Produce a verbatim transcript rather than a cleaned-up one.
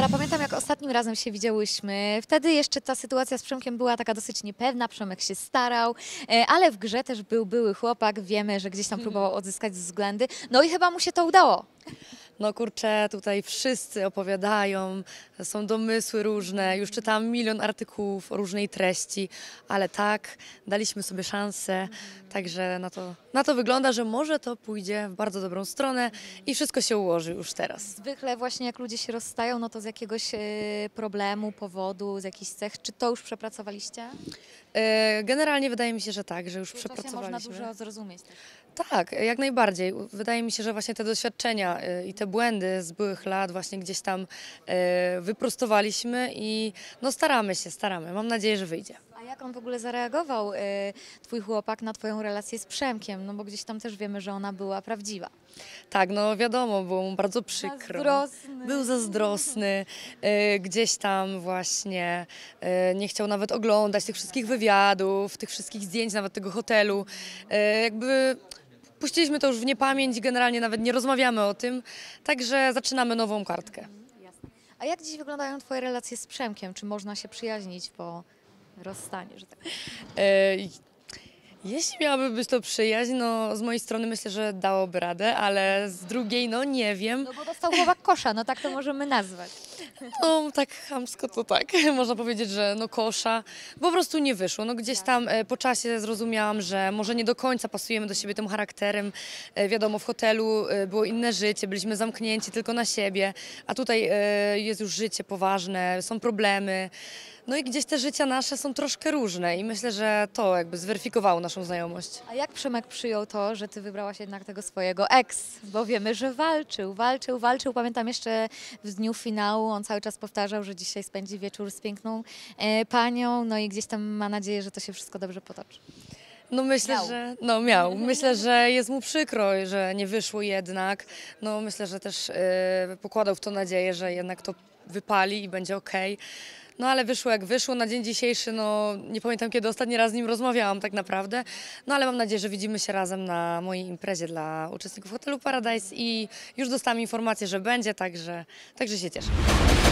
Ola, pamiętam jak ostatnim razem się widziałyśmy. Wtedy jeszcze ta sytuacja z Przemkiem była taka dosyć niepewna. Przemek się starał, e, ale w grze też był były chłopak. Wiemy, że gdzieś tam próbował odzyskać względy. No i chyba mu się to udało. No kurczę, tutaj wszyscy opowiadają, są domysły różne, już czytałam milion artykułów o różnej treści, ale tak, daliśmy sobie szansę, także na to, na to wygląda, że może to pójdzie w bardzo dobrą stronę i wszystko się ułoży już teraz. Zwykle właśnie jak ludzie się rozstają, no to z jakiegoś e, problemu, powodu, z jakichś cech. Czy to już przepracowaliście? E, Generalnie wydaje mi się, że tak, że już W czasie można przepracowaliśmy. dużo zrozumieć też. Tak, jak najbardziej. Wydaje mi się, że właśnie te doświadczenia y, i te błędy z byłych lat właśnie gdzieś tam y, wyprostowaliśmy i no staramy się, staramy. Mam nadzieję, że wyjdzie. A jak on w ogóle zareagował, e, twój chłopak, na twoją relację z Przemkiem? No bo gdzieś tam też wiemy, że ona była prawdziwa. Tak, no wiadomo, było mu bardzo przykro. Zazdrosny. Był zazdrosny, y, gdzieś tam właśnie y, nie chciał nawet oglądać tych wszystkich wywiadów, tych wszystkich zdjęć, nawet tego hotelu. Y, jakby puściliśmy to już w niepamięć, generalnie nawet nie rozmawiamy o tym, także zaczynamy nową kartkę. Jasne. A jak dziś wyglądają twoje relacje z Przemkiem? Czy można się przyjaźnić po rozstaniu? Że tak... Y, Jeśli miałaby być to przyjaźń, no z mojej strony myślę, że dałoby radę, ale z drugiej no nie wiem. No bo dostał chłopak kosza, no tak to możemy nazwać. No tak chamsko to tak, można powiedzieć, że no kosza. Po prostu nie wyszło. No gdzieś tam e, po czasie zrozumiałam, że może nie do końca pasujemy do siebie tym charakterem. E, Wiadomo, w hotelu e, było inne życie, byliśmy zamknięci tylko na siebie, a tutaj e, jest już życie poważne, są problemy. No i gdzieś te życia nasze są troszkę różne i myślę, że to jakby zweryfikowało naszą znajomość. A jak Przemek przyjął to, że ty wybrałaś jednak tego swojego ex? Bo wiemy, że walczył, walczył, walczył. Pamiętam jeszcze w dniu finału, on cały czas powtarzał, że dzisiaj spędzi wieczór z piękną e, panią, no i gdzieś tam ma nadzieję, że to się wszystko dobrze potoczy. No myślę, Miał. że no miał. Myślę, że jest mu przykro, że nie wyszło jednak. No myślę, że też e, pokładał w to nadzieję, że jednak to wypali i będzie okej. No ale wyszło jak wyszło. Na dzień dzisiejszy, no nie pamiętam kiedy ostatni raz z nim rozmawiałam tak naprawdę. No ale mam nadzieję, że widzimy się razem na mojej imprezie dla uczestników Hotelu Paradise i już dostałam informację, że będzie, także, także się cieszę.